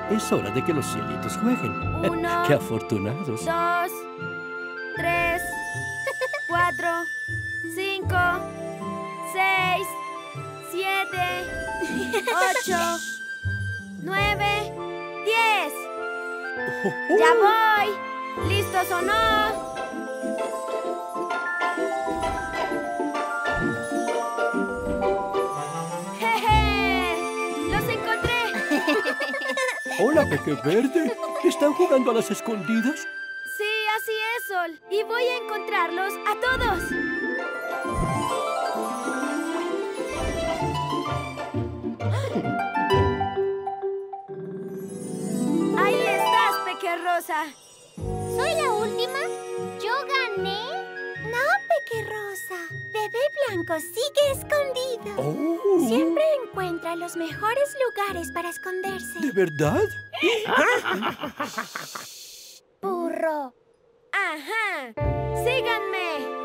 Es hora de que los cielitos jueguen. 1, ¡Qué afortunados! 2, 3, 4, 5, 6, 7, 8, 9, 10. ¡Ya voy! ¿Listos o no? ¡Jeje! ¡Los encontré! ¡Hola, Peque Verde! ¿Están jugando a las escondidas? Sí, así es, Sol. Y voy a encontrarlos a todos. Ahí estás, Peque Rosa. ¿Soy la última? ¿Yo gané? No, Peque Rosa. Bebé Blanco sigue escondido. ¡Oh! Siempre encuentra los mejores lugares para esconderse. ¿De verdad? ¡Burro! ¡Ajá! ¡Síganme!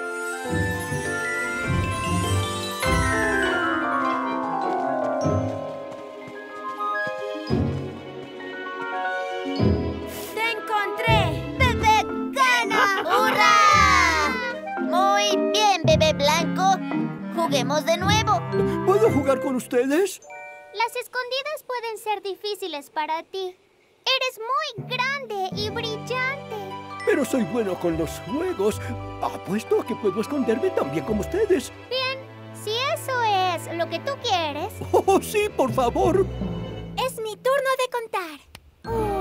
¡Te encontré! ¡Bebé gana! ¡Hurra! Muy bien, Bebé Blanco. Juguemos de nuevo. ¿Puedo jugar con ustedes? Las escondidas pueden ser difíciles para ti. Eres muy grande y brillante. Pero soy bueno con los juegos. Apuesto a que puedo esconderme tan bien como ustedes. Bien, si eso es lo que tú quieres. ¡Oh, sí, por favor! Es mi turno de contar. 1,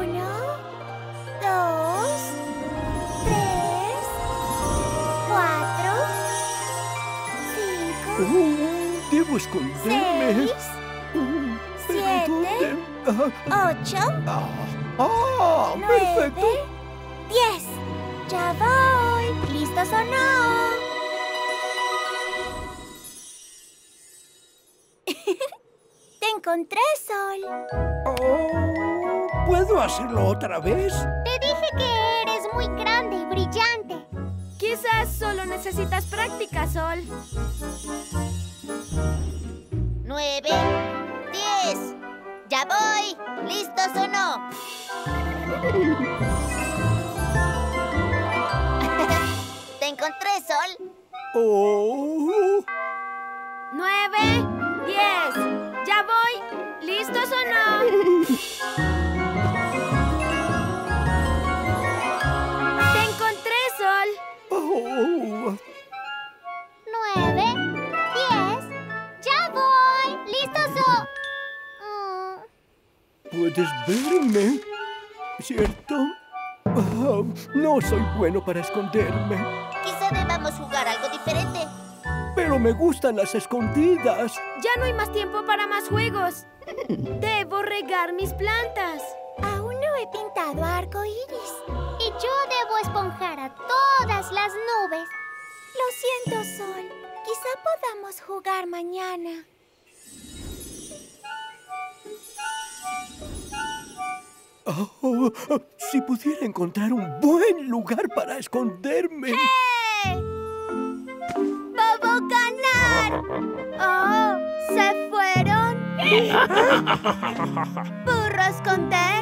2, 3, 4, 5, Debo esconderme. 6, ¿Pero 7, dónde? 8, ¡Perfecto! 9, 10. Ya voy. ¿Listos o no? Te encontré, Sol. ¿Puedo hacerlo otra vez? Te dije que eres muy grande y brillante. Quizás solo necesitas práctica, Sol. 9, 10. Ya voy. ¿Listos o no? Te encontré, Sol. ¡Oh! 9, 10. ¡Ya voy! ¿Listos o no? ¡Te encontré, Sol! ¡Oh! 9, 10. ¡Ya voy! ¿Listos o...? ¿Puedes verme? ¿Cierto? No soy bueno para esconderme. Quizá debamos jugar algo diferente. Pero me gustan las escondidas. Ya no hay más tiempo para más juegos. Debo regar mis plantas. Aún no he pintado arco iris. Y yo debo esponjar a todas las nubes. Lo siento, Sol. Quizá podamos jugar mañana. Oh, si pudiera encontrar un buen lugar para esconderme. ¡Vamos a ganar! ¡Oh! ¿Se fueron? ¿Burro a esconder?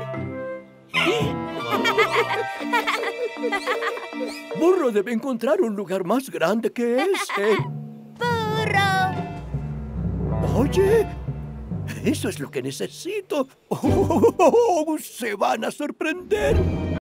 Burro debe encontrar un lugar más grande que ese. ¡Burro! Oye, eso es lo que necesito. Oh, se van a sorprender.